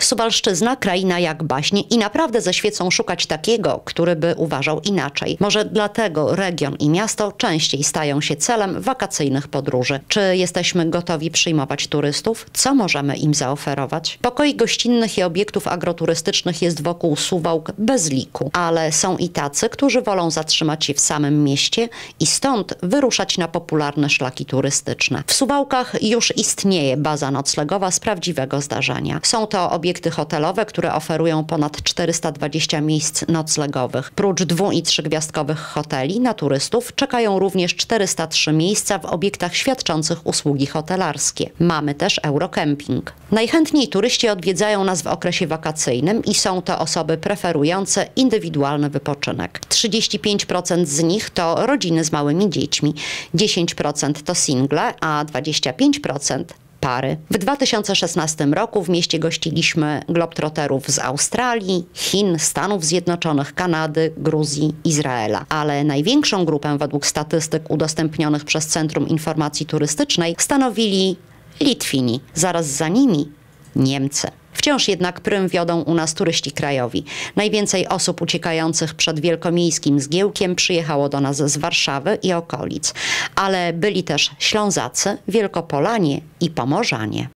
Suwalszczyzna, kraina jak baśnie i naprawdę ze świecą szukać takiego, który by uważał inaczej. Może dlatego region i miasto częściej stają się celem wakacyjnych podróży. Czy jesteśmy gotowi przyjmować turystów? Co możemy im zaoferować? Pokoi gościnnych i obiektów agroturystycznych jest wokół Suwałk bez liku, ale są i tacy, którzy wolą zatrzymać się w samym mieście i stąd wyruszać na popularne szlaki turystyczne. W Suwałkach już istnieje baza noclegowa z prawdziwego zdarzenia. Są to obiekty hotelowe, które oferują ponad 420 miejsc noclegowych. Prócz 2- i 3-gwiazdkowych hoteli na turystów czekają również 403 miejsca w obiektach świadczących usługi hotelarskie. Mamy też Eurokemping. Najchętniej turyści odwiedzają nas w okresie wakacyjnym i są to osoby preferujące indywidualny wypoczynek. 35% z nich to rodziny z małymi dziećmi, 10% to single, a 25% pary. W 2016 roku w mieście gościliśmy globtroterów z Australii, Chin, Stanów Zjednoczonych, Kanady, Gruzji, Izraela. Ale największą grupę według statystyk udostępnionych przez Centrum Informacji Turystycznej stanowili Litwini. Zaraz za nimi Niemcy. Wciąż jednak prym wiodą u nas turyści krajowi. Najwięcej osób uciekających przed wielkomiejskim zgiełkiem przyjechało do nas z Warszawy i okolic. Ale byli też Ślązacy, Wielkopolanie i Pomorzanie.